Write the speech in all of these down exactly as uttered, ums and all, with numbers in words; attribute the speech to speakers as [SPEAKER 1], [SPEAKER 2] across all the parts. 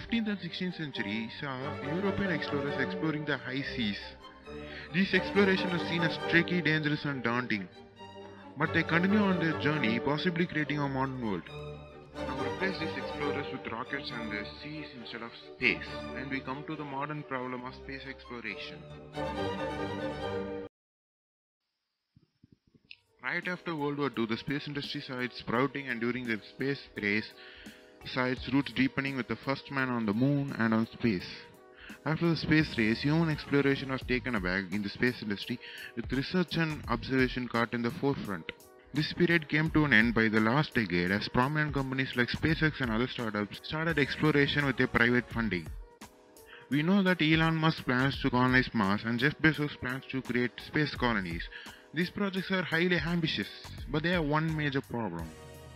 [SPEAKER 1] fifteenth and sixteenth century saw European explorers exploring the high seas. These explorations are seen as tricky, dangerous and daunting, but they continue on their journey, possibly creating a modern world. Now replace these explorers with rockets and the seas instead of space, and we come to the modern problem of space exploration. Right after World War Two, the space industry saw its sprouting, and during the space race, saw its roots deepening with the first man on the moon and on space. After the space race, human exploration was taken aback in the space industry, with research and observation caught in the forefront. This period came to an end by the last decade as prominent companies like SpaceX and other startups started exploration with their private funding. We know that Elon Musk plans to colonize Mars and Jeff Bezos plans to create space colonies. These projects are highly ambitious, but they have one major problem: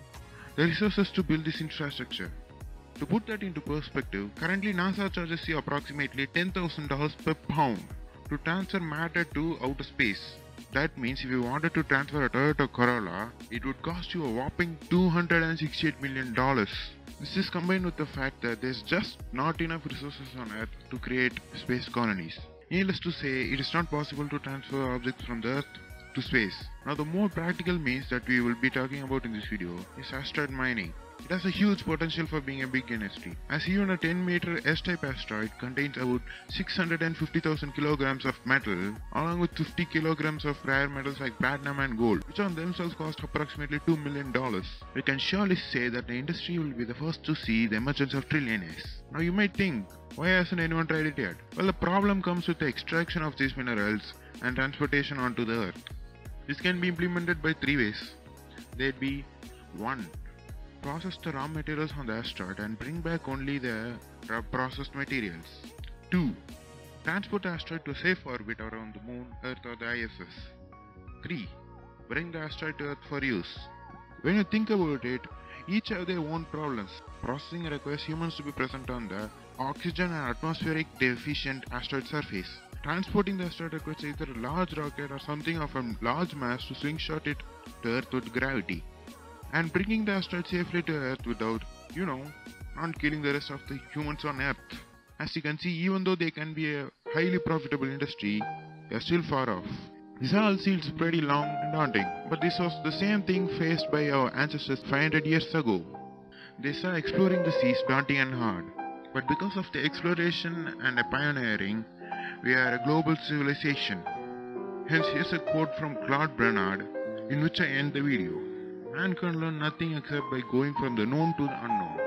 [SPEAKER 1] the resources to build this infrastructure. To put that into perspective, currently NASA charges you approximately ten thousand dollars per pound to transfer matter to outer space. That means if you wanted to transfer a Toyota Corolla, it would cost you a whopping two hundred sixty-eight million dollars. This is combined with the fact that there's just not enough resources on Earth to create space colonies. Needless to say, it is not possible to transfer objects from the Earth to space. Now the more practical means that we will be talking about in this video is asteroid mining. It has a huge potential for being a big industry, as even a ten meter S-type asteroid contains about six hundred fifty thousand kilograms of metal, along with fifty kilograms of rare metals like platinum and gold, which on themselves cost approximately two million dollars. We can surely say that the industry will be the first to see the emergence of trillionaires. Now you might think, why hasn't anyone tried it yet? Well, the problem comes with the extraction of these minerals and transportation onto the Earth. This can be implemented by three ways. There'd be one. Process the raw materials on the asteroid and bring back only the processed materials. two. Transport the asteroid to a safe orbit around the Moon, Earth or the I S S. three. Bring the asteroid to Earth for use. When you think about it, each have their own problems. Processing requires humans to be present on the oxygen and atmospheric deficient asteroid surface. Transporting the asteroid requires either a large rocket or something of a large mass to slingshot it to Earth with gravity. And bringing the asteroid safely to Earth without, you know, not killing the rest of the humans on Earth. As you can see, even though they can be a highly profitable industry, they are still far off. This all seems pretty long and daunting, but this was the same thing faced by our ancestors five hundred years ago. They saw exploring the seas daunting and hard, but because of the exploration and the pioneering, we are a global civilization. Hence, here's a quote from Claude Bernard, in which I end the video. Man can learn nothing except by going from the known to the unknown.